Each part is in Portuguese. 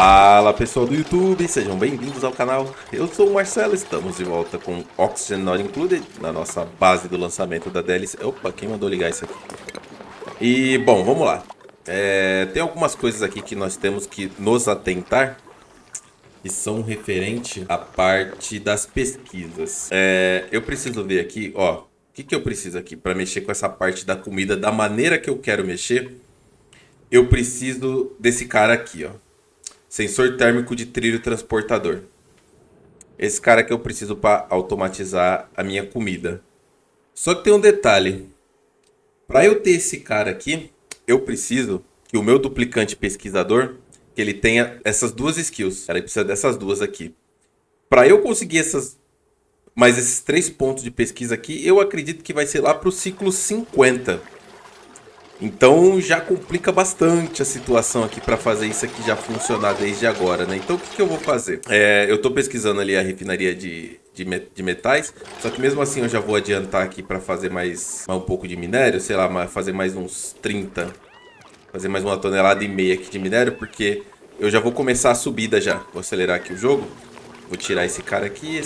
Fala pessoal do YouTube, sejam bem-vindos ao canal. Eu sou o Marcelo, estamos de volta com Oxygen Not Included na nossa base do lançamento da DLC. Opa, quem mandou ligar isso aqui? E bom, vamos lá. Tem algumas coisas aqui que nós temos que nos atentar que são referente à parte das pesquisas. Eu preciso ver aqui, ó, o que eu preciso aqui para mexer com essa parte da comida da maneira que eu quero mexer. Eu preciso desse cara aqui, ó. Sensor térmico de trilho transportador. Esse cara que eu preciso para automatizar a minha comida. Só que tem um detalhe. Para eu ter esse cara aqui, eu preciso que o meu duplicante pesquisador, que ele tenha essas duas skills. Ele precisa dessas duas aqui. Para eu conseguir mais esses 3 pontos de pesquisa aqui, eu acredito que vai ser lá para o ciclo 50. Então já complica bastante a situação aqui para fazer isso aqui já funcionar desde agora, né? Então o que eu vou fazer? Eu estou pesquisando ali a refinaria de metais, só que mesmo assim eu já vou adiantar aqui para fazer mais um pouco de minério, sei lá, fazer mais uns 30, fazer mais 1,5 tonelada aqui de minério, porque eu já vou começar a subida já. Vou acelerar aqui o jogo, vou tirar esse cara aqui,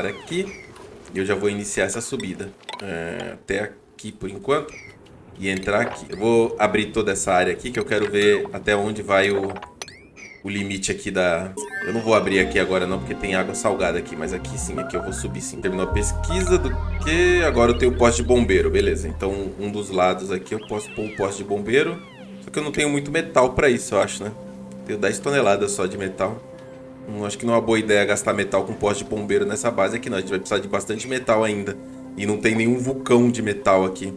e eu já vou iniciar essa subida. Até aqui por enquanto. E entrar aqui. Eu vou abrir toda essa área aqui que eu quero ver até onde vai o limite aqui da... Eu não vou abrir aqui agora não, porque tem água salgada aqui. Mas aqui sim, aqui eu vou subir sim. Terminou a pesquisa do que... Agora eu tenho o poste de bombeiro, beleza. Então um dos lados aqui eu posso pôr o poste de bombeiro. Só que eu não tenho muito metal pra isso, eu acho, né? Tenho 10 toneladas só de metal. Acho que não é uma boa ideia gastar metal com poste de bombeiro nessa base aqui não. A gente vai precisar de bastante metal ainda. E não tem nenhum vulcão de metal aqui.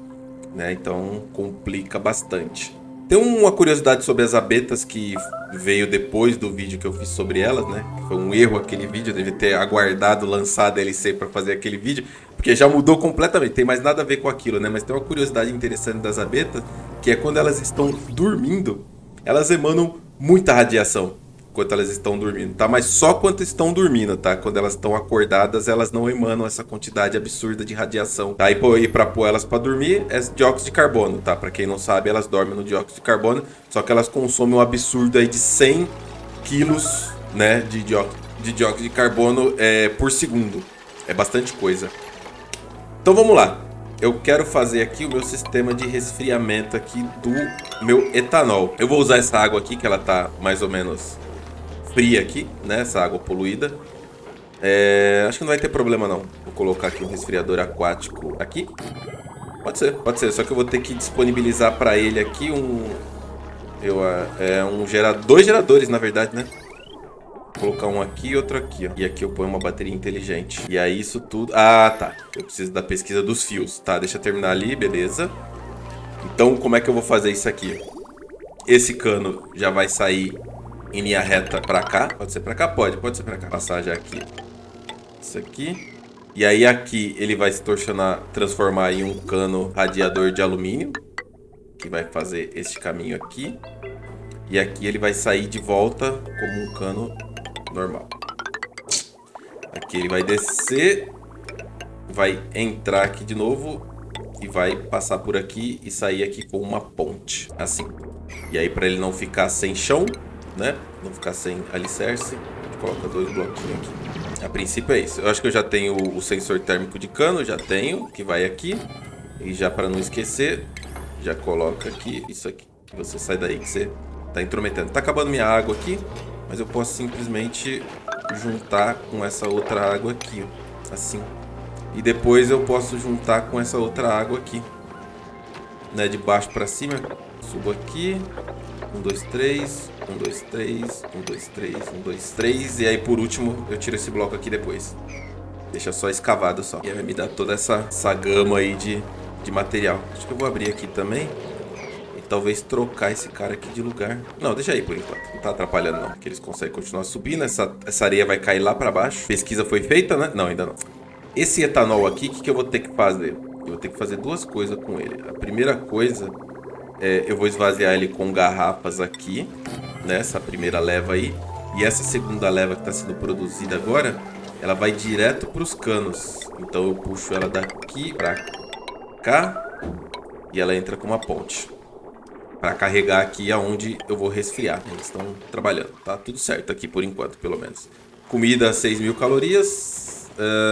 Então complica bastante. Tem uma curiosidade sobre as abetas que veio depois do vídeo que eu fiz sobre elas, né? Foi um erro aquele vídeo, eu devia ter aguardado lançar a DLC para fazer aquele vídeo, porque já mudou completamente, tem mais nada a ver com aquilo, né? Mas tem uma curiosidade interessante das abetas, que é quando elas estão dormindo, elas emanam muita radiação enquanto elas estão dormindo, tá? Mas só quando estão dormindo, tá? Quando elas estão acordadas, elas não emanam essa quantidade absurda de radiação, tá? E pra pôr elas pra dormir é dióxido de carbono, tá? Pra quem não sabe, elas dormem no dióxido de carbono, só que elas consomem um absurdo aí de 100 quilos, né, de dióxido de carbono por segundo. É bastante coisa. Então vamos lá. Eu quero fazer aqui o meu sistema de resfriamento aqui do meu etanol. Eu vou usar essa água aqui, que ela tá mais ou menos fria aqui, né? Essa água poluída. Acho que não vai ter problema não. Vou colocar aqui um resfriador aquático aqui. Pode ser. Só que eu vou ter que disponibilizar para ele aqui dois geradores, na verdade, né? Vou colocar um aqui e outro aqui, ó. E aqui eu ponho uma bateria inteligente. E aí isso tudo... Ah, tá. Eu preciso da pesquisa dos fios. Tá, deixa eu terminar ali, beleza. Então, como é que eu vou fazer isso aqui? Esse cano já vai sair em linha reta pra cá. Pode ser pra cá? Pode ser pra cá. Passar já aqui. Isso aqui. E aí aqui ele vai se transformar em um cano radiador de alumínio, que vai fazer este caminho aqui. E aqui ele vai sair de volta como um cano normal. Aqui ele vai descer, vai entrar aqui de novo e vai passar por aqui e sair aqui com uma ponte, assim. E aí para ele não ficar sem chão, né? Não ficar sem alicerce, a gente coloca 2 bloquinhos aqui. A princípio é isso. Eu acho que eu já tenho o sensor térmico de cano, já tenho, que vai aqui. E já para não esquecer, já coloca aqui isso aqui. Você sai daí que você tá intrometendo. Tá acabando minha água aqui, mas eu posso simplesmente juntar com essa outra água aqui, ó, assim. E depois eu posso juntar com essa outra água aqui, né, de baixo para cima. Subo aqui. 1, 2, 3, 1, 2, 3, 1, 2, 3, 1, 2, 3. E aí por último eu tiro esse bloco aqui depois. Deixa só escavado só. E aí vai me dar toda essa gama aí de material. Acho que eu vou abrir aqui também. E talvez trocar esse cara aqui de lugar. Não, deixa aí por enquanto. Não tá atrapalhando não. Porque eles conseguem continuar subindo. Essa areia vai cair lá pra baixo. Pesquisa foi feita, né? Não, ainda não. Esse etanol aqui, o que eu vou ter que fazer? Eu vou ter que fazer 2 coisas com ele. A primeira coisa... eu vou esvaziar ele com garrafas aqui, nessa primeira leva aí. E essa segunda leva que está sendo produzida agora, ela vai direto para os canos. Então eu puxo ela daqui para cá e ela entra com uma ponte. Para carregar aqui aonde eu vou resfriar. Eles estão trabalhando, tá tudo certo aqui por enquanto, pelo menos. Comida, 6.000 calorias.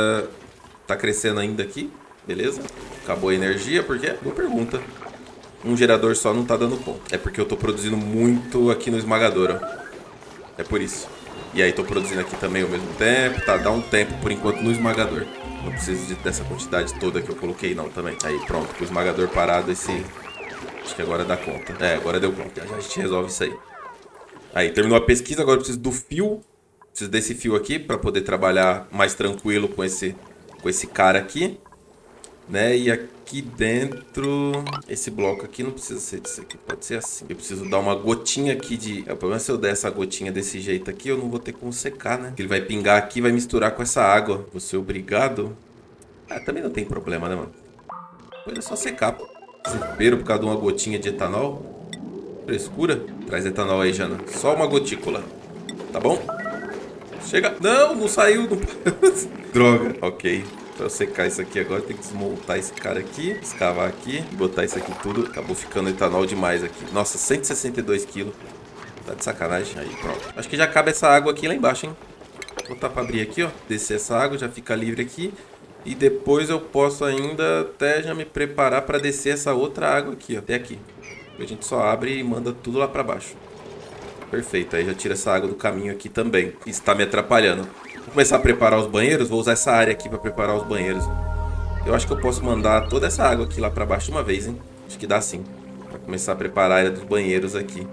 Tá crescendo ainda aqui, beleza. Acabou a energia, por quê? Boa pergunta. Um gerador só não tá dando conta. É porque eu tô produzindo muito aqui no esmagador, ó. É por isso. E aí tô produzindo aqui também ao mesmo tempo, tá? Dá um tempo por enquanto no esmagador. Não preciso dessa quantidade toda que eu coloquei não também. Aí pronto, com o esmagador parado esse... Acho que agora dá conta. É, agora deu conta. Já a gente resolve isso aí. Aí, terminou a pesquisa, agora eu preciso do fio. Preciso desse fio aqui para poder trabalhar mais tranquilo com esse cara aqui. Né? E aqui dentro... Esse bloco aqui não precisa ser disso aqui. Pode ser assim. Eu preciso dar uma gotinha aqui de... O problema é se eu der essa gotinha desse jeito aqui, eu não vou ter como secar, né? Porque ele vai pingar aqui e vai misturar com essa água. Vou ser obrigado... Ah, também não tem problema, né, mano? Depois é só secar, pô. Desespero por causa de uma gotinha de etanol. Frescura. Traz etanol aí, Jana. Só uma gotícula. Tá bom? Chega. Não, não saiu. Não... Droga. Ok. Pra eu secar isso aqui agora, tem que desmontar esse cara aqui. Escavar aqui. E botar isso aqui tudo. Acabou ficando etanol demais aqui. Nossa, 162 quilos. Tá de sacanagem. Aí, pronto. Acho que já cabe essa água aqui lá embaixo, hein? Vou botar pra abrir aqui, ó. Descer essa água, já fica livre aqui. E depois eu posso ainda até já me preparar para descer essa outra água aqui, ó, até aqui. A gente só abre e manda tudo lá para baixo. Perfeito, aí já tira essa água do caminho aqui também. Isso tá me atrapalhando. Vou começar a preparar os banheiros, vou usar essa área aqui para preparar os banheiros. Eu acho que eu posso mandar toda essa água aqui lá para baixo de uma vez, hein? Acho que dá sim. Para começar a preparar a área dos banheiros aqui.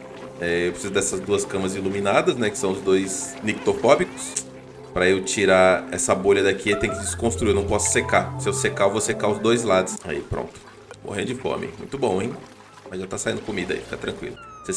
Eu preciso dessas duas camas iluminadas, né? Que são os dois nictofóbicos. Pra eu tirar essa bolha daqui, tem que desconstruir, eu não posso secar. Se eu secar, eu vou secar os dois lados. Aí, pronto. Morrendo de fome. Muito bom, hein? Mas já tá saindo comida aí, fica tranquilo.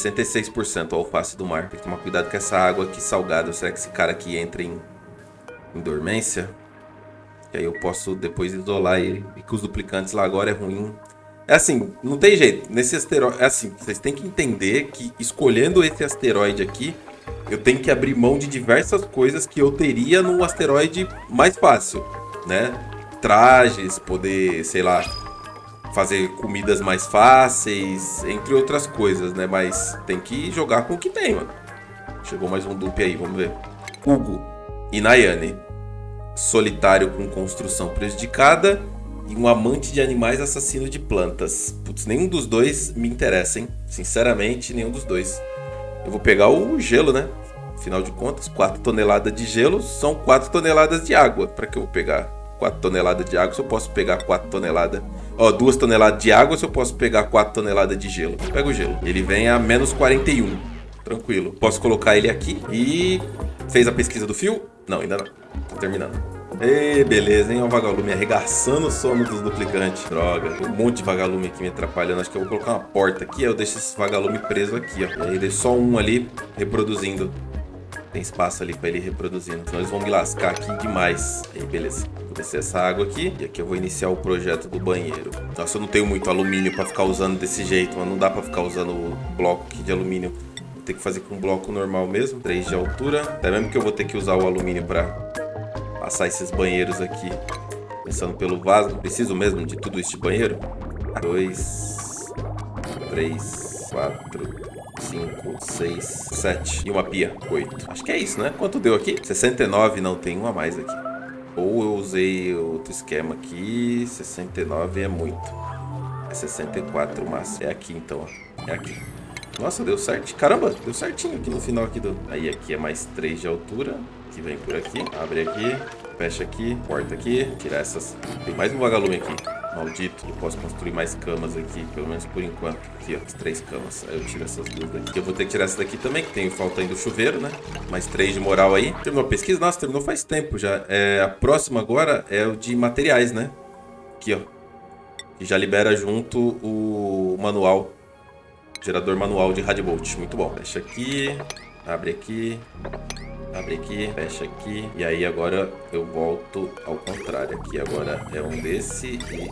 66% alface do mar. Tem que tomar cuidado com essa água aqui salgada. Será que esse cara aqui entra em dormência? Que aí eu posso depois isolar ele. E que os duplicantes lá agora é ruim. É assim, não tem jeito. Nesse asteroide... É assim, vocês têm que entender que escolhendo esse asteroide aqui... Eu tenho que abrir mão de diversas coisas que eu teria no asteroide mais fácil, né? Trajes, poder, sei lá, fazer comidas mais fáceis, entre outras coisas, né? Mas tem que jogar com o que tem, mano. Chegou mais um dupe aí, vamos ver. Hugo e Nayane. Solitário com construção prejudicada e um amante de animais assassino de plantas. Putz, nenhum dos dois me interessa, hein? Sinceramente, nenhum dos dois. Eu vou pegar o gelo, né? Afinal de contas, 4 toneladas de gelo são 4 toneladas de água. Para que eu vou pegar 4 toneladas de água se eu posso pegar 4 toneladas... Ó, 2 toneladas de água se eu posso pegar 4 toneladas de gelo. Pega o gelo. Ele vem a menos 41. Tranquilo. Posso colocar ele aqui. E... Fez a pesquisa do fio? Não, ainda não. Tô terminando. Ei, beleza, hein? Olha o vagalume arregaçando o sono dos duplicantes. Droga, tem um monte de vagalume aqui me atrapalhando. Acho que eu vou colocar uma porta aqui. Eu deixo esse vagalume preso aqui, ó. E aí deixo só um ali reproduzindo. Tem espaço ali pra ele ir reproduzindo. Senão eles vão me lascar aqui demais. Aí, beleza. Vou descer essa água aqui. E aqui eu vou iniciar o projeto do banheiro. Nossa, eu não tenho muito alumínio pra ficar usando desse jeito, mas não dá pra ficar usando o bloco aqui de alumínio. Vou ter que fazer com um bloco normal mesmo. 3 de altura. Até mesmo que eu vou ter que usar o alumínio pra... passar esses banheiros aqui. Começando pelo vaso. Preciso mesmo de tudo isso de banheiro? 2, 3, 4, 5, 6, 7. E uma pia. 8. Acho que é isso, né? Quanto deu aqui? 69. Não, tem um a mais aqui. Ou eu usei outro esquema aqui. 69 é muito. É 64 o máximo. É aqui então, ó. É aqui. Nossa, deu certo. Caramba, deu certinho aqui no final aqui do... Aí aqui é mais 3 de altura. Que vem por aqui, abre aqui, fecha aqui, corta aqui, tirar essas... Tem mais um vagalume aqui, maldito. Eu posso construir mais camas aqui, pelo menos por enquanto. Aqui, ó, as 3 camas. Aí eu tiro essas duas daqui. Eu vou ter que tirar essa daqui também, que tem falta ainda do chuveiro, né? Mais 3 de moral aí. Terminou a pesquisa? Nossa, terminou faz tempo já. A próxima agora é o de materiais, né? Aqui, ó. Que já libera junto o manual. Gerador manual de Radbolt. Muito bom. Fecha aqui, abre aqui. Abre aqui, fecha aqui. E aí agora eu volto ao contrário. Aqui agora é um desse e...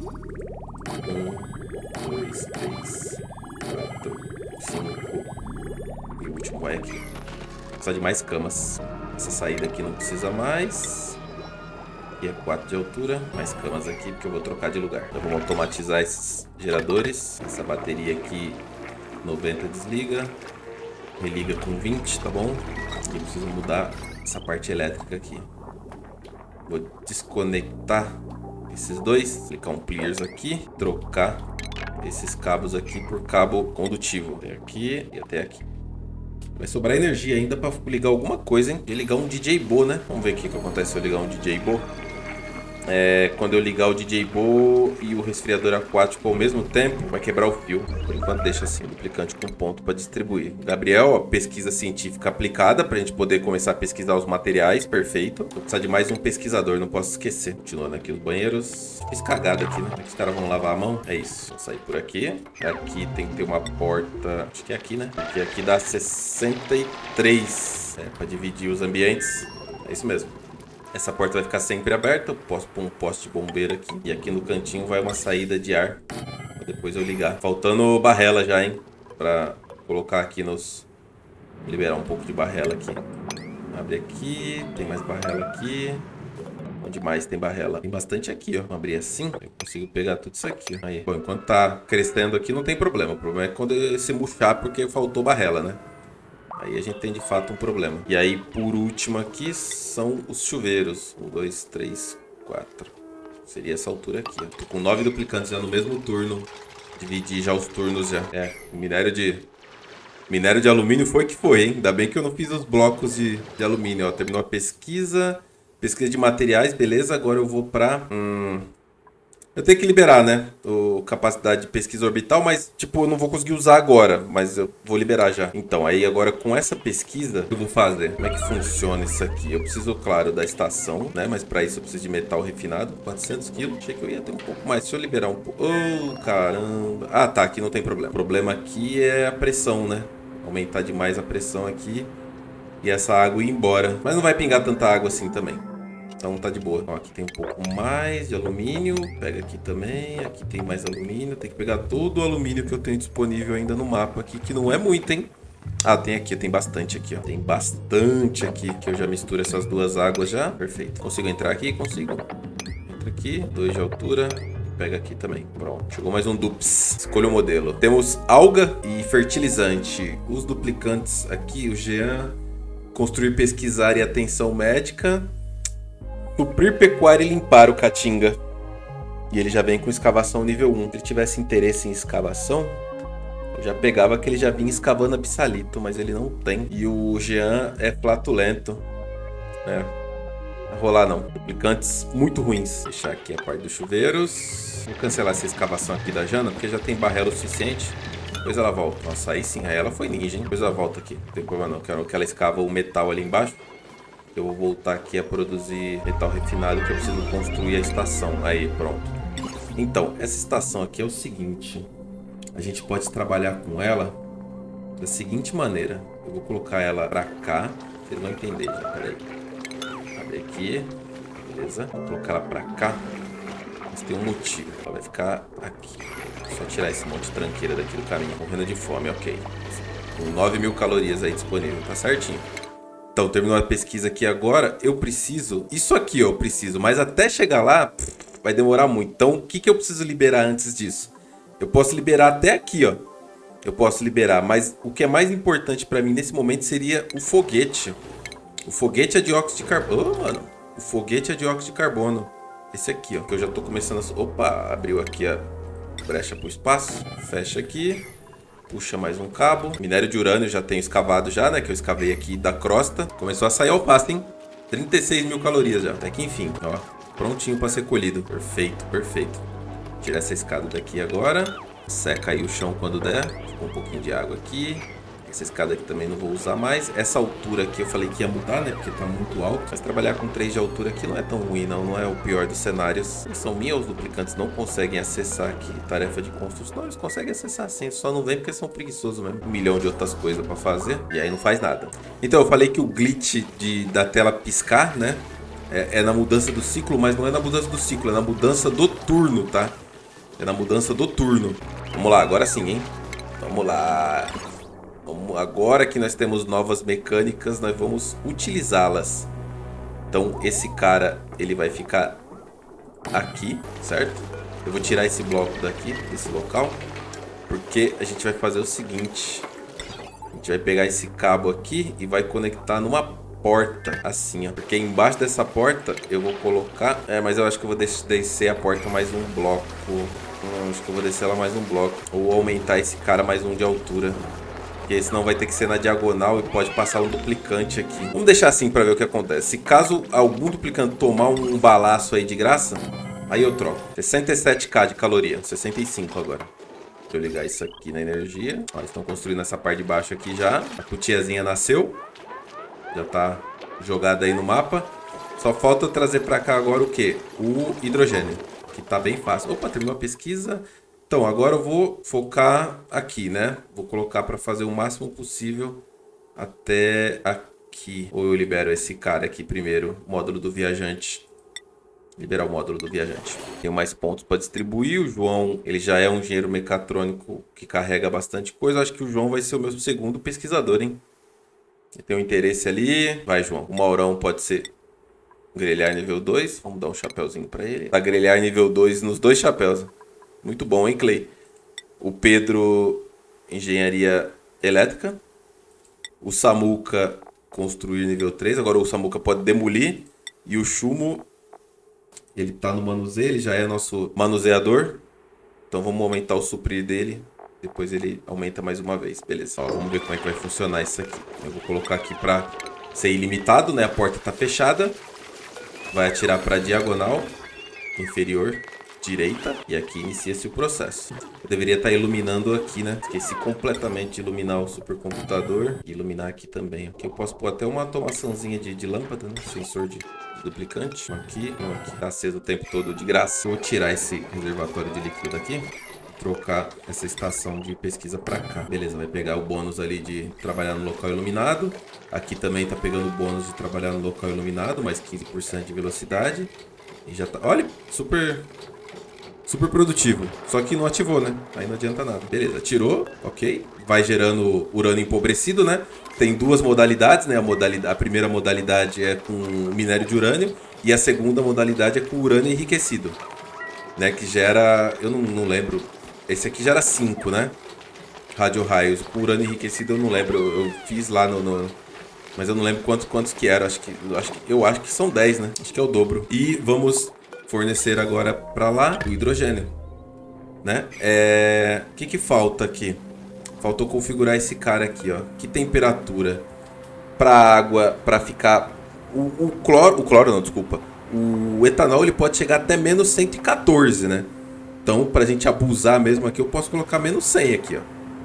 1, 2, 3, 4, 5. E o último vai aqui. Precisa de mais camas. Essa saída aqui não precisa mais. Aqui é 4 de altura. Mais camas aqui, porque eu vou trocar de lugar. Então vamos automatizar esses geradores. Essa bateria aqui 90 desliga. Religa com 20, tá bom? E preciso mudar essa parte elétrica aqui. Vou desconectar esses dois. Clicar um Clears aqui. Trocar esses cabos aqui por cabo condutivo. Até aqui e até aqui. Vai sobrar energia ainda pra ligar alguma coisa, hein? E ligar um DJ Bo, né? Vamos ver o que acontece se eu ligar um DJ Bo. Quando eu ligar o DJ Bo e o resfriador aquático ao mesmo tempo, vai quebrar o fio. Por enquanto deixa assim, duplicante com ponto para distribuir. Gabriel, ó, pesquisa científica aplicada para a gente poder começar a pesquisar os materiais, perfeito. Vou precisar de mais um pesquisador, não posso esquecer. Continuando aqui os banheiros. Fiz cagada aqui, né? Como é que os caras vão lavar a mão? É isso, vou sair por aqui. Aqui tem que ter uma porta, acho que é aqui, né? Porque aqui dá 63, para dividir os ambientes. É isso mesmo. Essa porta vai ficar sempre aberta. Eu posso pôr um poste de bombeiro aqui. E aqui no cantinho vai uma saída de ar. Pra depois eu ligar. Faltando barrela já, hein? Pra colocar aqui nos... Liberar um pouco de barrela aqui. Abre aqui. Tem mais barrela aqui. Onde mais tem barrela? Tem bastante aqui, ó. Vou abrir assim. Eu consigo pegar tudo isso aqui. Aí. Bom, enquanto tá crescendo aqui não tem problema. O problema é quando se murchar porque faltou barrela, né? Aí a gente tem de fato um problema. E aí, por último aqui, são os chuveiros. 1, 2, 3, 4. Seria essa altura aqui, ó. Tô com 9 duplicantes já no mesmo turno. Dividi já os turnos já. Minério de alumínio foi que foi, hein? Ainda bem que eu não fiz os blocos de alumínio, ó. Terminou a pesquisa. Pesquisa de materiais, beleza. Agora eu vou pra... Eu tenho que liberar, né? Capacidade de pesquisa orbital, mas, tipo, eu não vou conseguir usar agora. Mas eu vou liberar já. Então, aí agora com essa pesquisa, o que eu vou fazer? Como é que funciona isso aqui? Eu preciso, claro, da estação, né? Mas pra isso eu preciso de metal refinado. 400 quilos. Achei que eu ia ter um pouco mais. Deixa eu liberar um pouco. Oh, caramba. Ah, tá. Aqui não tem problema. O problema aqui é a pressão, né? Aumentar demais a pressão aqui. E essa água ir embora. Mas não vai pingar tanta água assim também. Então tá de boa. Ó, aqui tem um pouco mais de alumínio. Pega aqui também. Aqui tem mais alumínio. Tem que pegar todo o alumínio que eu tenho disponível ainda no mapa aqui. Que não é muito, hein? Ah, tem aqui. Tem bastante aqui, ó. Tem bastante aqui. Que eu já misturo essas duas águas já. Perfeito. Consigo entrar aqui? Consigo. Entra aqui. 2 de altura. Pega aqui também. Pronto. Chegou mais um dups. Escolha o modelo. Temos alga e fertilizante. Os duplicantes aqui. O Jean. Construir, pesquisar e atenção médica. Suprir, pecuária e limpar o Caatinga. E ele já vem com escavação nível 1. Se ele tivesse interesse em escavação, eu já pegava que ele já vinha escavando abissalito, mas ele não tem. E o Jean é flatulento. Não vai rolar não. Duplicantes muito ruins. Vou deixar aqui a parte dos chuveiros. Vou cancelar essa escavação aqui da Jana, porque já tem barrela o suficiente. Depois ela volta. Nossa, aí sim, aí ela foi ninja, hein? Depois ela volta aqui. Não tem problema não. Quero que ela escava o metal ali embaixo. Eu vou voltar aqui a produzir metal refinado, que eu preciso construir a estação. Aí, pronto. Então, essa estação aqui é o seguinte. A gente pode trabalhar com ela da seguinte maneira. Eu vou colocar ela pra cá. Vocês vão entender já, peraí. Abre aqui. Beleza. Vou colocar ela pra cá. Mas tem um motivo. Ela vai ficar aqui. Só tirar esse monte de tranqueira daqui do caminho. Morrendo de fome, ok. Com 9.000 calorias aí disponível. Tá certinho. Então, terminou a pesquisa aqui agora. Eu preciso... Isso aqui, ó, eu preciso. Mas até chegar lá, vai demorar muito. Então, o que eu preciso liberar antes disso? Eu posso liberar até aqui, ó. Eu posso liberar. Mas o que é mais importante pra mim nesse momento seria o foguete. O foguete é dióxido de carbono. Oh, mano. O foguete é dióxido de carbono. Esse aqui, ó. Que eu já tô começando a... Opa, abriu aqui a brecha pro espaço. Fecha aqui. Puxa mais um cabo. Minério de urânio já tenho escavado já, né? Que eu escavei aqui da crosta. Começou a sair alface, hein? 36.000 calorias já. Até que enfim, ó. Prontinho para ser colhido. Perfeito, perfeito. Tirar essa escada daqui agora. Seca aí o chão quando der. Ficou um pouquinho de água aqui. Essa escada aqui também não vou usar mais. Essa altura aqui eu falei que ia mudar, né? Porque tá muito alto. Mas trabalhar com 3 de altura aqui não é tão ruim, não. Não é o pior dos cenários. São minhas, os duplicantes não conseguem acessar aqui. Tarefa de construção. Não, eles conseguem acessar sim. Só não vem porque são preguiçosos mesmo. 1 milhão de outras coisas pra fazer. E aí não faz nada. Então eu falei que o glitch da tela piscar, né? É na mudança do ciclo, mas não é na mudança do ciclo. É na mudança do turno, tá? É na mudança do turno. Vamos lá, agora sim, hein? Vamos lá. Agora que nós temos novas mecânicas, nós vamos utilizá-las. Então esse cara, ele vai ficar aqui, certo? Eu vou tirar esse bloco daqui, desse local. Porque a gente vai fazer o seguinte. A gente vai pegar esse cabo aqui e vai conectar numa porta, assim, ó. Porque embaixo dessa porta eu vou colocar... mas eu acho que eu vou descer a porta mais um bloco. Acho que eu vou descer ela mais um bloco. Ou aumentar esse cara mais um de altura. Porque senão vai ter que ser na diagonal e pode passar um duplicante aqui. Vamos deixar assim pra ver o que acontece. Se caso algum duplicante tomar um balaço aí de graça, aí eu troco. 67k de caloria. 65 agora. Deixa eu ligar isso aqui na energia. Ó, eles estão construindo essa parte de baixo aqui já. A cutiazinha nasceu. Já tá jogada aí no mapa. Só falta trazer pra cá agora o quê? O hidrogênio. Que tá bem fácil. Opa, terminou a pesquisa. Então, agora eu vou focar aqui, né? Vou colocar pra fazer o máximo possível até aqui. Ou eu libero esse cara aqui primeiro. Módulo do viajante. Liberar o módulo do viajante. Tenho mais pontos para distribuir. O João, ele já é um engenheiro mecatrônico que carrega bastante coisa. Acho que o João vai ser o meu segundo pesquisador, hein? Ele tem um interesse ali. Vai, João. O Maurão pode ser grelhar nível 2. Vamos dar um chapéuzinho para ele. Para grelhar nível 2 nos dois chapéus. Muito bom, hein, Clay? O Pedro, engenharia elétrica. O Samuca, construir nível 3. Agora o Samuca pode demolir. E o Chumo... ele tá no manuseio, ele já é nosso manuseador. Então vamos aumentar o suprir dele. Depois ele aumenta mais uma vez. Beleza, ó, vamos ver como é que vai funcionar isso aqui. Eu vou colocar aqui para ser ilimitado, né? A porta tá fechada. Vai atirar para diagonal inferior direita. E aqui inicia-se o processo. Eu deveria estar iluminando aqui, né? Esqueci completamente de iluminar o supercomputador. E iluminar aqui também. Aqui eu posso pôr até uma automaçãozinha de lâmpada, né? Sensor de duplicante. Um aqui tá aceso o tempo todo de graça. Vou tirar esse reservatório de líquido daqui. Trocar essa estação de pesquisa para cá. Beleza, vai pegar o bônus ali de trabalhar no local iluminado. Aqui também tá pegando o bônus de trabalhar no local iluminado, mais 15% de velocidade. E já tá... olha, super produtivo. Só que não ativou, né? Aí não adianta nada. Beleza, tirou, ok. Vai gerando urânio empobrecido, né? Tem duas modalidades, né? A primeira modalidade é com minério de urânio. E a segunda modalidade é com urânio enriquecido. Né? Que gera... eu não lembro. Esse aqui gera 5, né? Radio-raios. Com urânio enriquecido eu não lembro. Eu fiz lá no... mas eu não lembro quantos que era. Eu acho que são 10, né? Acho que é o dobro. E vamos... fornecer agora para lá o hidrogênio, né? O que falta aqui? Faltou configurar esse cara aqui, ó. Que temperatura para água, para ficar o cloro não, desculpa. O etanol ele pode chegar até menos 114, né? Então, pra gente abusar mesmo aqui, eu posso colocar menos 100 aqui, ó.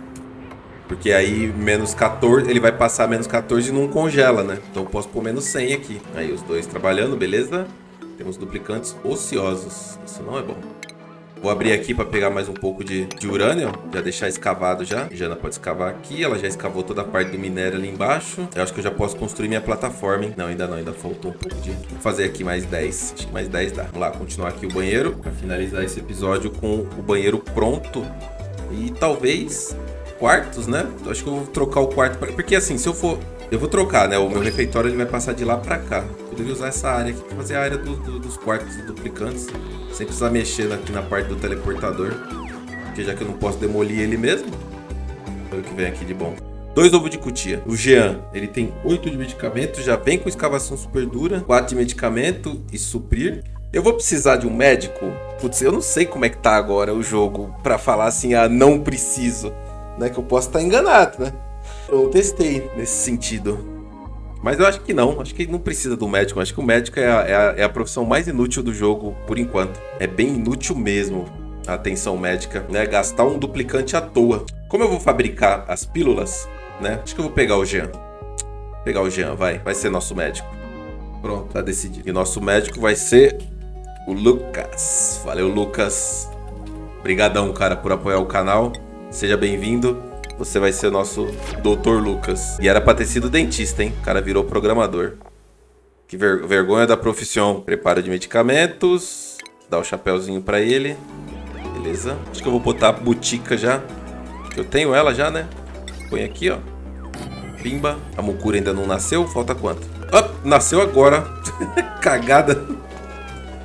Porque aí menos 14, ele vai passar menos 14 e não congela, né? Então eu posso pôr menos 100 aqui. Aí os dois trabalhando, beleza? Temos duplicantes ociosos. Isso não é bom. Vou abrir aqui para pegar mais um pouco de urânio. Já deixar escavado já. A Jana pode escavar aqui. Ela já escavou toda a parte do minério ali embaixo. Eu acho que eu já posso construir minha plataforma, hein? Não, ainda não. Ainda faltou um pouco de... vou fazer aqui mais 10. Acho que mais 10 dá. Vamos lá, continuar aqui o banheiro. Para finalizar esse episódio com o banheiro pronto. E talvez quartos, né? Acho que eu vou trocar o quarto. Porque assim, se eu for... eu vou trocar, né? O meu refeitório ele vai passar de lá pra cá. Poderia usar essa área aqui pra fazer a área dos quartos duplicantes. Sem precisar mexer aqui na parte do teleportador. Porque já que eu não posso demolir ele mesmo. Olha o que vem aqui de bom. 2 ovos de cutia. O Jean, ele tem 8 de medicamento. Já vem com escavação super dura. 4 de medicamento e suprir. Eu vou precisar de um médico. Putz, eu não sei como é que tá agora o jogo. Pra falar assim, não preciso. Né? Que eu posso estar enganado, né? Eu testei nesse sentido. Mas eu acho que não. Acho que não precisa do médico. Acho que o médico é a profissão mais inútil do jogo, por enquanto. É bem inútil mesmo a atenção médica, né? Gastar um duplicante à toa. Como eu vou fabricar as pílulas, né? Acho que eu vou pegar o Jean. Pegar o Jean, vai ser nosso médico. Pronto, tá decidido. E nosso médico vai ser o Lucas. Valeu, Lucas. Obrigadão, cara, por apoiar o canal. Seja bem-vindo. Você vai ser o nosso Dr. Lucas. E era pra ter sido dentista, hein? O cara virou programador. Que vergonha da profissão. Preparo de medicamentos. Dá o chapéuzinho pra ele. Beleza. Acho que eu vou botar a botica já. Eu tenho ela já, né? Põe aqui, ó. Pimba. A Mukura ainda não nasceu. Falta quanto? Nasceu agora. Cagada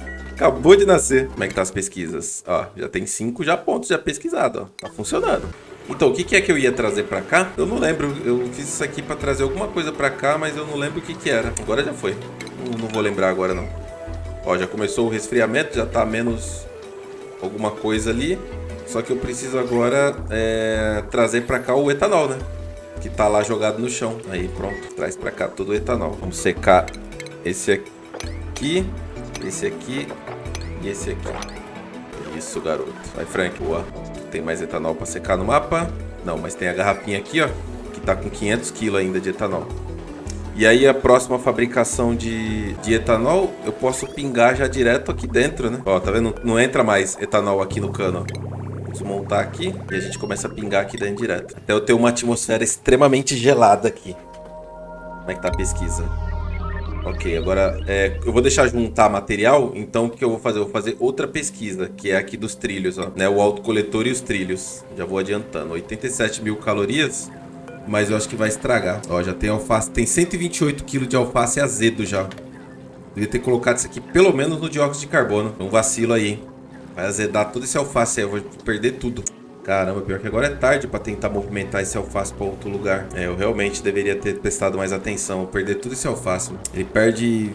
Acabou de nascer. Como é que tá as pesquisas? Ó, já tem 5 já pontos já pesquisado, ó. Tá funcionando. Então, o que é que eu ia trazer pra cá? Eu não lembro. Eu fiz isso aqui pra trazer alguma coisa pra cá, mas eu não lembro o que era. Agora já foi. Não vou lembrar agora, não. Ó, já começou o resfriamento, já tá menos alguma coisa ali. Só que eu preciso agora trazer pra cá o etanol, né? Que tá lá jogado no chão. Aí, pronto. Traz pra cá todo o etanol. Vamos secar esse aqui, esse aqui e esse aqui. Isso, garoto. Vai, Frank. Boa. Tem mais etanol pra secar no mapa? Não, mas tem a garrafinha aqui, ó. Que tá com 500 kg ainda de etanol. E aí a próxima fabricação de etanol, eu posso pingar já direto aqui dentro, né? Ó, tá vendo? Não entra mais etanol aqui no cano, ó. Desmontar aqui e a gente começa a pingar aqui dentro direto. Até eu ter uma atmosfera extremamente gelada aqui. Como é que tá a pesquisa? Ok, agora eu vou deixar juntar material, então o que eu vou fazer? Eu vou fazer outra pesquisa, que é aqui dos trilhos, ó, né? O autocoletor e os trilhos. Já vou adiantando. 87 mil calorias, mas eu acho que vai estragar. Ó, já tem alface, tem 128 kg de alface azedo já. Devia ter colocado isso aqui pelo menos no dióxido de carbono. Um vacilo aí, hein? Vai azedar todo esse alface aí, eu vou perder tudo. Caramba, pior que agora é tarde pra tentar movimentar esse alface pra outro lugar. Eu realmente deveria ter prestado mais atenção. Vou perder tudo esse alface. Ele perde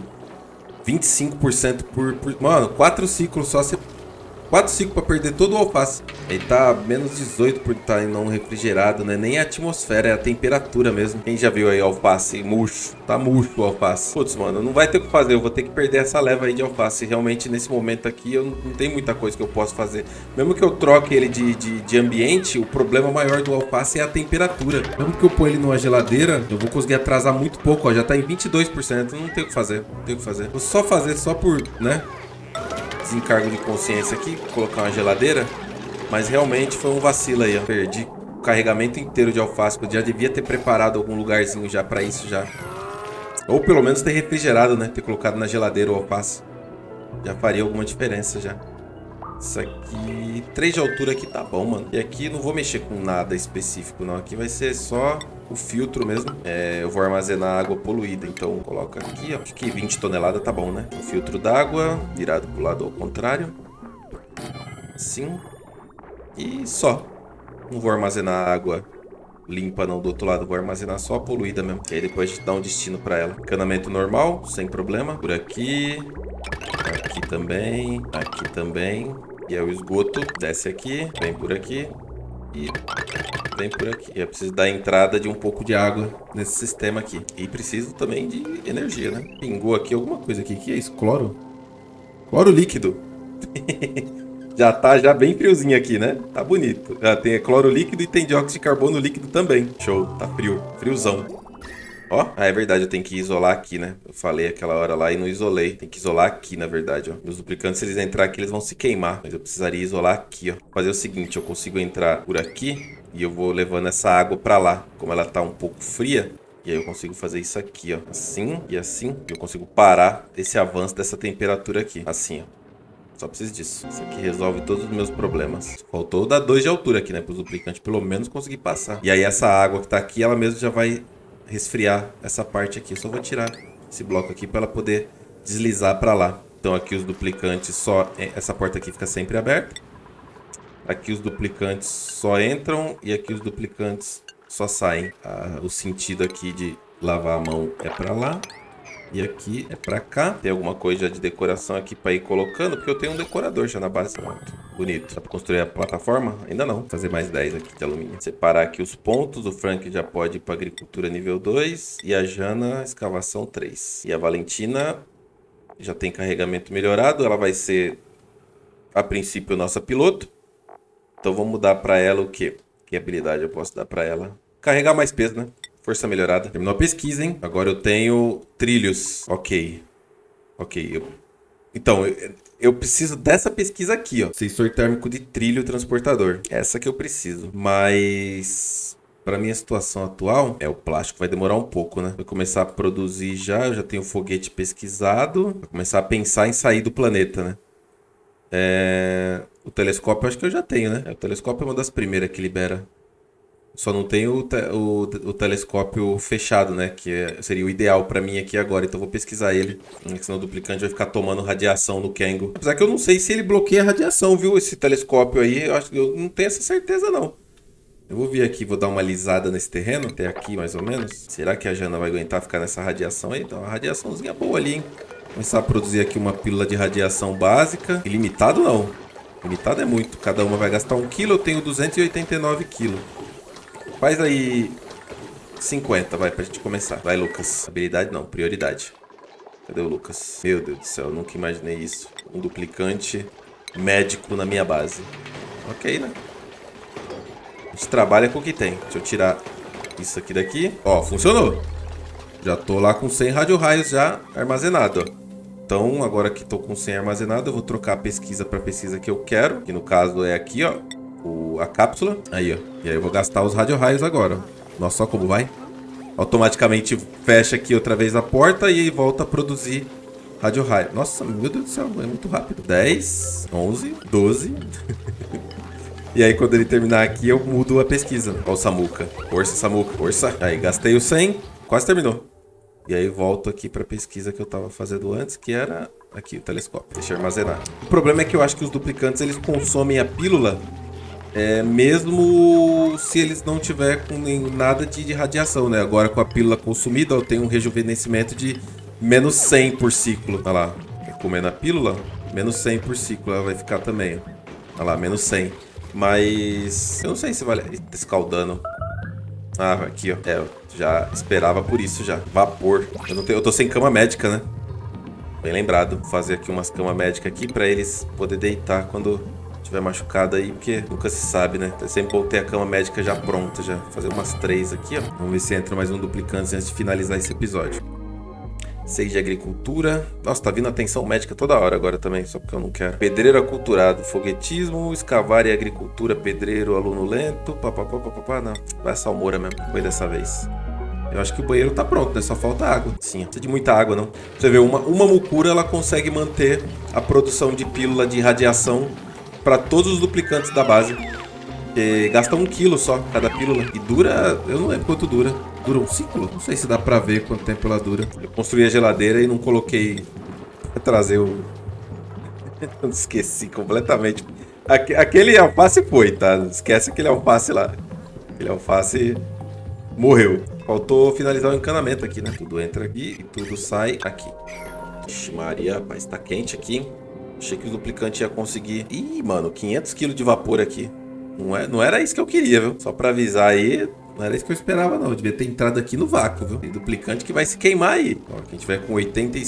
25% por... Mano, 4 ciclos só. 4 ciclos pra perder todo o alface. Ele tá menos 18 por estar não refrigerado, né? Nem a atmosfera, é a temperatura mesmo. Quem já viu aí alface murcho? Tá murcho o alface. Putz, mano, não vai ter o que fazer. Eu vou ter que perder essa leva aí de alface. Realmente, nesse momento aqui, eu não tenho muita coisa que eu posso fazer. Mesmo que eu troque ele de ambiente, o problema maior do alface é a temperatura. Mesmo que eu ponha ele numa geladeira, eu vou conseguir atrasar muito pouco, ó. Já tá em 22%. Não tem o que fazer. Não tem o que fazer. Vou só fazer só por, né? Desencargo de consciência aqui, colocar uma geladeira, mas realmente foi um vacilo aí, ó. Perdi o carregamento inteiro de alface, eu já devia ter preparado algum lugarzinho já pra isso já. Ou pelo menos ter refrigerado, né? Ter colocado na geladeira o alface. Já faria alguma diferença já. Isso aqui, 3 de altura aqui tá bom, mano. E aqui não vou mexer com nada específico, não. Aqui vai ser só o filtro mesmo. Eu vou armazenar água poluída, então coloca aqui, ó. Acho que 20 toneladas tá bom, né? O filtro d'água, virado pro lado ao contrário. Assim. E só. Não vou armazenar água limpa não do outro lado, vou armazenar só a poluída mesmo. E aí depois a gente dá um destino pra ela. Encanamento normal, sem problema. Por aqui. Aqui também. Aqui também. E aí o esgoto desce aqui, vem por aqui e vem por aqui. Eu preciso dar entrada de um pouco de água nesse sistema aqui. E preciso também de energia, né? Pingou aqui alguma coisa aqui. O que é isso? Cloro? Cloro líquido. Já tá bem friozinho aqui, né? Tá bonito. Já tem cloro líquido e tem dióxido de carbono líquido também. Show. Tá frio. Friozão. Ó, é verdade, eu tenho que isolar aqui, né? Eu falei aquela hora lá e não isolei. Tem que isolar aqui, na verdade, ó. Meus duplicantes, se eles entrarem aqui, eles vão se queimar. Mas eu precisaria isolar aqui, ó. Fazer o seguinte, eu consigo entrar por aqui e eu vou levando essa água pra lá. Como ela tá um pouco fria, e aí eu consigo fazer isso aqui, ó. Assim e assim. E eu consigo parar esse avanço dessa temperatura aqui. Assim, ó. Só preciso disso. Isso aqui resolve todos os meus problemas. Faltou dar 2 de altura aqui, né? Para os duplicantes pelo menos conseguir passar. E aí essa água que tá aqui, ela mesmo já vai resfriar essa parte aqui. Eu só vou tirar esse bloco aqui para ela poder deslizar para lá. Então aqui os duplicantes só... Essa porta aqui fica sempre aberta. Aqui os duplicantes só entram e aqui os duplicantes só saem. O sentido aqui de lavar a mão é para lá. E aqui é pra cá. Tem alguma coisa de decoração aqui pra ir colocando, porque eu tenho um decorador já na base. Pronto. Bonito. Dá pra construir a plataforma? Ainda não. Vou fazer mais 10 aqui de alumínio. Separar aqui os pontos. O Frank já pode ir pra agricultura nível 2. E a Jana, escavação 3. E a Valentina já tem carregamento melhorado. Ela vai ser, a princípio, nossa piloto. Então vamos mudar pra ela o quê? Que habilidade eu posso dar pra ela? Carregar mais peso, né? Força melhorada. Terminou a pesquisa, hein? Agora eu tenho trilhos. Ok. Ok. Então, eu preciso dessa pesquisa aqui, ó. Sensor térmico de trilho transportador. Essa que eu preciso. Mas... para minha situação atual, o plástico vai demorar um pouco, né? Vai começar a produzir já. Eu já tenho foguete pesquisado. Vai começar a pensar em sair do planeta, né? O telescópio eu acho que eu já tenho, né? O telescópio é uma das primeiras que libera. Só não tem o telescópio fechado, né? Seria o ideal pra mim aqui agora. Então eu vou pesquisar ele. Senão o duplicante vai ficar tomando radiação no Kengo. Apesar que eu não sei se ele bloqueia a radiação, viu? Esse telescópio aí. Eu não tenho essa certeza, não. Eu vou vir aqui, vou dar uma alisada nesse terreno. Até aqui, mais ou menos. Será que a Jana vai aguentar ficar nessa radiação aí? Então, uma radiaçãozinha boa ali, hein? Começar a produzir aqui uma pílula de radiação básica. Ilimitado, não. Limitado é muito. Cada uma vai gastar 1 kg. Eu tenho 289 kg. Faz aí 50, vai, pra gente começar. Vai, Lucas. Habilidade não, prioridade. Cadê o Lucas? Meu Deus do céu, eu nunca imaginei isso. Um duplicante médico na minha base. Ok, né? A gente trabalha com o que tem. Deixa eu tirar isso aqui daqui. Ó, funcionou. Já tô lá com 100 radio-raios já armazenado, ó. Então, agora que tô com 100 armazenado, eu vou trocar a pesquisa pra pesquisa que eu quero. Que no caso é aqui, ó. A cápsula. Aí, ó. E aí eu vou gastar os radio-raios agora. Nossa, só como vai. Automaticamente fecha aqui outra vez a porta e aí volta a produzir radio-raio. Nossa, meu Deus do céu, é muito rápido. 10, 11, 12. E aí quando ele terminar aqui eu mudo a pesquisa. Ó o Samuca. Força, Samuca. Força. Aí, gastei o 100. Quase terminou. E aí volto aqui pra pesquisa que eu tava fazendo antes, que era aqui o telescópio. Deixa eu armazenar. O problema é que eu acho que os duplicantes eles consomem a pílula mesmo se eles não tiver com nada de radiação, né? Agora com a pílula consumida eu tenho um rejuvenescimento de menos 100 por ciclo. Olha lá, comendo a pílula, menos 100 por ciclo ela vai ficar também. Olha lá, menos 100. Mas eu não sei se vale... Eita, escaldando. Ah, aqui ó, eu já esperava por isso já. Vapor. Eu tô sem cama médica, né? Bem lembrado, vou fazer aqui umas camas médicas aqui pra eles poder deitar quando tiver machucado aí, porque nunca se sabe, né? É sempre bom ter a cama médica já pronta, já. Fazer umas 3 aqui, ó. Vamos ver se entra mais um duplicante antes de finalizar esse episódio. 6 de agricultura. Nossa, tá vindo atenção médica toda hora agora também, só porque eu não quero. Pedreiro aculturado, foguetismo, escavar e agricultura, pedreiro, aluno lento, papapá, não. Vai salmoura mesmo, foi dessa vez. Eu acho que o banheiro tá pronto, né? Só falta água. Sim, não precisa de muita água, não. Você vê, uma mucura, ela consegue manter a produção de pílula de radiação para todos os duplicantes da base. E gasta 1 kg só cada pílula. E dura, eu não lembro quanto dura. Dura um ciclo? Não sei se dá pra ver quanto tempo ela dura. Eu construí a geladeira e não coloquei pra trazer o... Eu esqueci completamente. Aquele alface foi, tá? Esquece aquele alface lá. Aquele alface morreu. Faltou finalizar o encanamento aqui, né? Tudo entra aqui e tudo sai aqui. Ixi, Maria, rapaz, tá quente aqui, hein? Achei que o duplicante ia conseguir... Ih, mano, 500 kg de vapor aqui. Não era isso que eu queria, viu? Só pra avisar aí, não era isso que eu esperava, não. Eu devia ter entrado aqui no vácuo, viu? Tem duplicante que vai se queimar aí. Ó, quem tiver com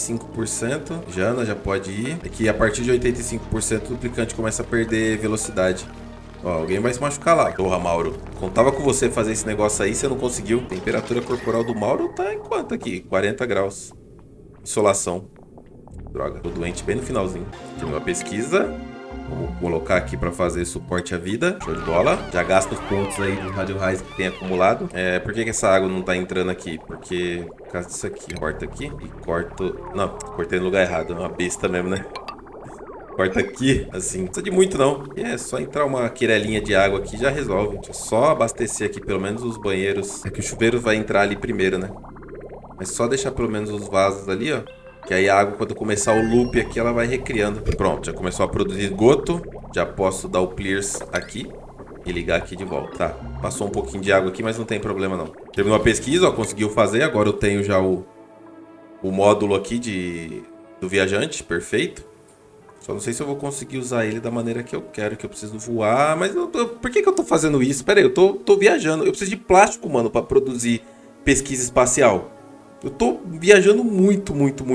85%, Jana já pode ir. Aqui, a partir de 85%, o duplicante começa a perder velocidade. Ó, alguém vai se machucar lá. Porra, Mauro. Contava com você fazer esse negócio aí, você não conseguiu. Temperatura corporal do Mauro tá em quanto aqui? 40 graus. Insolação. Droga, tô doente bem no finalzinho. Terminou a pesquisa. Vamos colocar aqui para fazer suporte à vida. Show de bola. Já gasta os pontos aí dos radio-raios que tem acumulado. Por que essa água não tá entrando aqui? Porque por causa disso aqui. Corta aqui e corto... Não, cortei no lugar errado. É uma besta mesmo, né? Corta aqui, assim. Não precisa de muito, não. É só entrar uma querelinha de água aqui já resolve. Deixa eu só abastecer aqui pelo menos os banheiros. É que o chuveiro vai entrar ali primeiro, né? Mas só deixar pelo menos os vasos ali, ó. Que aí a água, quando começar o loop aqui, ela vai recriando. Pronto, já começou a produzir esgoto. Já posso dar o clears aqui e ligar aqui de volta. Tá, passou um pouquinho de água aqui, mas não tem problema não. Terminou a pesquisa, ó, conseguiu fazer. Agora eu tenho já o módulo aqui do viajante, perfeito. Só não sei se eu vou conseguir usar ele da maneira que eu quero, que eu preciso voar. Mas por que eu tô fazendo isso? Pera aí, eu tô viajando. Eu preciso de plástico, mano, pra produzir pesquisa espacial. Eu tô viajando muito.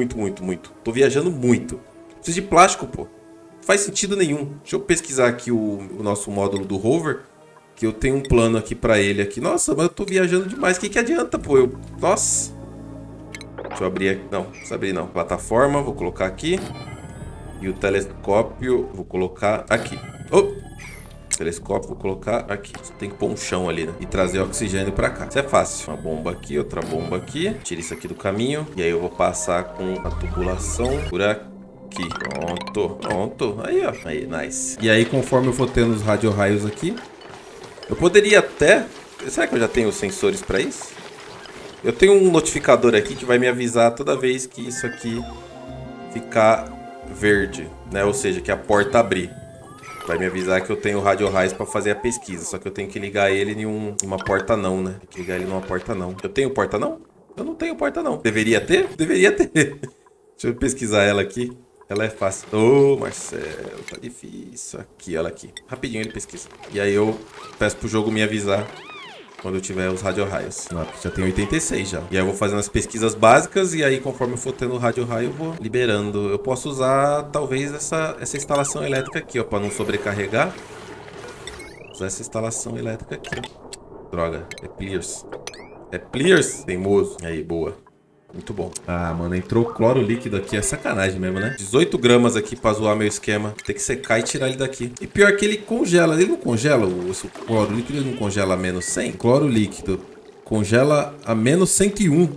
Tô viajando muito. Preciso de plástico, pô. Não faz sentido nenhum. Deixa eu pesquisar aqui o nosso módulo do rover. Que eu tenho um plano aqui pra ele aqui. Nossa, mas eu tô viajando demais. O que adianta, pô? Nossa. Deixa eu abrir aqui. Não, não precisa abrir não. Plataforma, vou colocar aqui. E o telescópio, vou colocar aqui. Oh! Telescópio, vou colocar aqui. Só tem que pôr um chão ali, né? E trazer oxigênio pra cá. Isso é fácil. Uma bomba aqui, outra bomba aqui. Tira isso aqui do caminho. E aí eu vou passar com a tubulação por aqui. Pronto. Aí, ó. Aí, nice. E aí, conforme eu for tendo os radio-raios aqui, eu poderia até Será que eu já tenho os sensores para isso? Eu tenho um notificador aqui que vai me avisar toda vez que isso aqui ficar verde, né? Ou seja, que a porta abrir. Vai me avisar que eu tenho o rádio raios para fazer a pesquisa. Só que eu tenho que ligar ele em uma porta não, né? Tem que ligar ele numa porta não. Eu tenho porta não? Eu não tenho porta não. Deveria ter? Deveria ter. Deixa eu pesquisar ela aqui. Ela é fácil. Ô, Marcelo, tá difícil. Aqui, ela aqui. Rapidinho ele pesquisa. E aí eu peço pro jogo me avisar quando eu tiver os radio-raios. Já tem 86 já. E aí eu vou fazendo as pesquisas básicas e aí conforme eu for tendo o radio-raio eu vou liberando. Eu posso usar talvez essa instalação elétrica aqui, ó, pra não sobrecarregar. Vou usar essa instalação elétrica aqui, ó. Droga, é Pliers. É Pliers, teimoso. Aí, boa. Muito bom. Ah, mano, entrou cloro líquido aqui. É sacanagem mesmo, né? 18 gramas aqui pra zoar meu esquema. Tem que secar e tirar ele daqui. E pior que ele congela. Ele não congela o cloro líquido, ele não congela a menos 100? Cloro líquido congela a menos 101.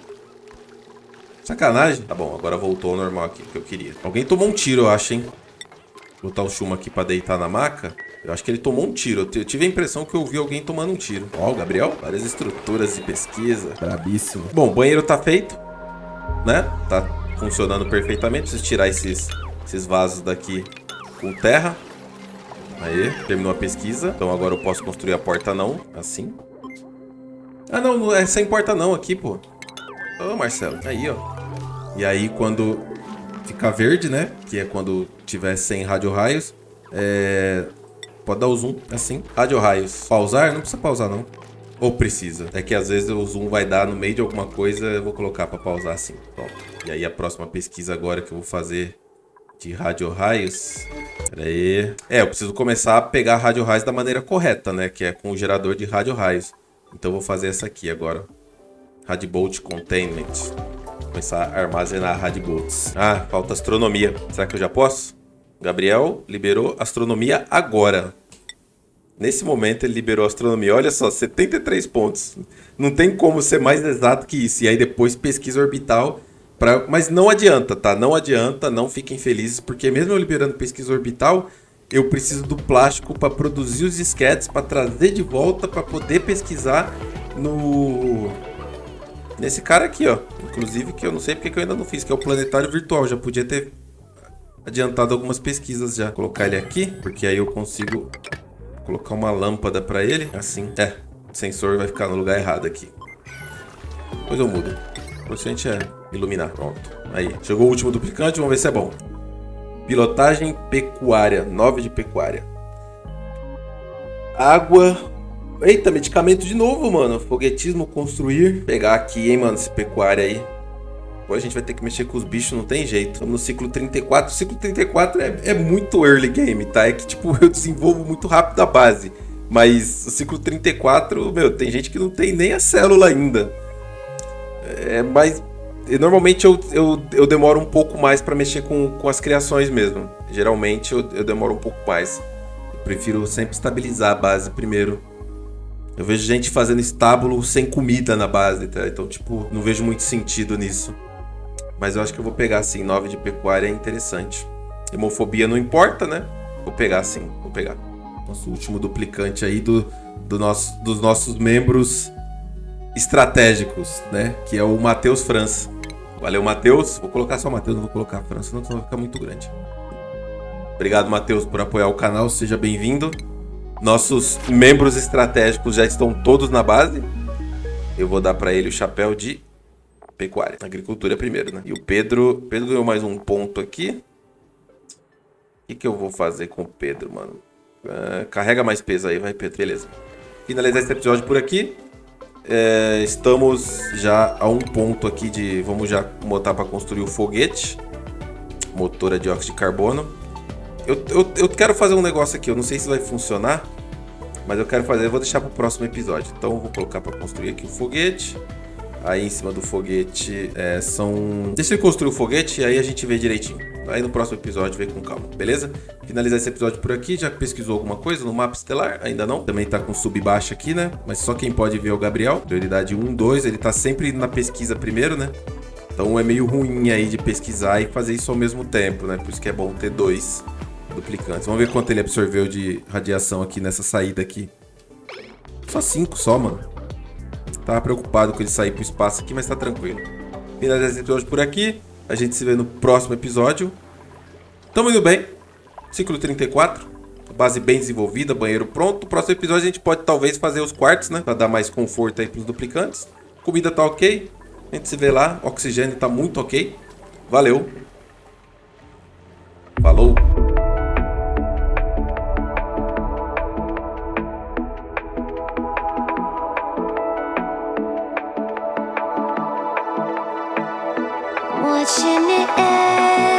Sacanagem. Tá bom, agora voltou ao normal aqui, que eu queria. Alguém tomou um tiro, eu acho, hein? Vou botar o Shuma aqui pra deitar na maca. Eu acho que ele tomou um tiro. Eu tive a impressão que eu vi alguém tomando um tiro. Ó, o Gabriel. Várias estruturas de pesquisa. Brabíssimo. Bom, o banheiro tá feito, né? Tá funcionando perfeitamente. Preciso tirar esses vasos daqui com terra. Aí, terminou a pesquisa. Então agora eu posso construir a porta não. Assim. Ah, não é sem porta não aqui, pô. Ô, Marcelo. Aí, ó. E aí, quando ficar verde, né? Que é quando tiver sem radio-raios. Pode dar o zoom, assim. Radio-raios. Pausar? Não precisa pausar, não. Ou precisa. É que às vezes o zoom vai dar no meio de alguma coisa. Eu vou colocar pra pausar assim. Pronto. E aí a próxima pesquisa agora que eu vou fazer de radio-raios. Pera aí. Eu preciso começar a pegar radio-raios da maneira correta, né? Que é com o gerador de radio-raios. Então eu vou fazer essa aqui agora. Radbolt Containment. Começar a armazenar radbolts. Ah, falta astronomia. Será que eu já posso? Gabriel liberou astronomia agora. Nesse momento ele liberou astronomia. Olha só, 73 pontos. Não tem como ser mais exato que isso. E aí depois pesquisa orbital. Mas não adianta, tá? Não adianta, não fiquem felizes. Porque mesmo eu liberando pesquisa orbital, eu preciso do plástico para produzir os disquetes, para trazer de volta, para poder pesquisar nesse cara aqui, ó. Inclusive que eu não sei porque que eu ainda não fiz, que é o planetário virtual. Já podia ter adiantado algumas pesquisas já. Vou colocar ele aqui, porque aí eu consigo colocar uma lâmpada para ele. Assim. O sensor vai ficar no lugar errado aqui. Depois eu mudo. O importante é iluminar. Pronto. Aí. Chegou o último duplicante, vamos ver se é bom. Pilotagem pecuária. 9 de pecuária. Água. Eita, medicamento de novo, mano. Foguetismo, construir. Vou pegar aqui, hein, mano, esse pecuária aí. Depois a gente vai ter que mexer com os bichos, não tem jeito. Estamos no ciclo 34. O ciclo 34 é muito early game, tá? É que, tipo, eu desenvolvo muito rápido a base. Mas o ciclo 34, meu, tem gente que não tem nem a célula ainda. Mas normalmente eu demoro um pouco mais para mexer com as criações mesmo. Geralmente eu demoro um pouco mais. Eu prefiro sempre estabilizar a base primeiro. Eu vejo gente fazendo estábulo sem comida na base, tá? Então, tipo, não vejo muito sentido nisso. Mas eu acho que eu vou pegar, assim, 9 de pecuária é interessante. Hemofobia não importa, né? Vou pegar, sim, vou pegar. Nosso último duplicante aí dos nossos membros estratégicos, né? Que é o Matheus França. Valeu, Matheus. Vou colocar só o Matheus, não vou colocar a França, senão vai ficar muito grande. Obrigado, Matheus, por apoiar o canal. Seja bem-vindo. Nossos membros estratégicos já estão todos na base. Eu vou dar para ele o chapéu de pecuária. Agricultura primeiro, né? E o Pedro ganhou mais um ponto aqui. O que eu vou fazer com o Pedro, mano? Carrega mais peso aí, vai, Pedro. Beleza. Finalizar esse episódio por aqui. Estamos já a um ponto aqui de... Vamos já botar para construir o foguete. Motor a dióxido de carbono. Eu quero fazer um negócio aqui. Eu não sei se vai funcionar. Mas eu quero fazer. Eu vou deixar para o próximo episódio. Então eu vou colocar para construir aqui o foguete. Aí em cima do foguete Deixa ele construir o foguete e aí a gente vê direitinho. Aí no próximo episódio vê com calma, beleza? Finalizar esse episódio por aqui. Já pesquisou alguma coisa no mapa estelar? Ainda não? Também tá com sub baixo aqui, né? Mas só quem pode ver é o Gabriel. Prioridade 1, 2. Ele tá sempre na pesquisa primeiro, né? Então é meio ruim aí de pesquisar e fazer isso ao mesmo tempo, né? Por isso que é bom ter 2 duplicantes. Vamos ver quanto ele absorveu de radiação aqui nessa saída aqui. Só 5 só, mano. Tava preocupado com ele sair pro espaço aqui, mas tá tranquilo. Finalizar esse episódio por aqui. A gente se vê no próximo episódio. Tamo indo bem. Ciclo 34. Base bem desenvolvida, banheiro pronto. No próximo episódio a gente pode talvez fazer os quartos, né? Pra dar mais conforto aí pros duplicantes. Comida tá ok. A gente se vê lá. Oxigênio tá muito ok. Valeu. Falou. Watching it end.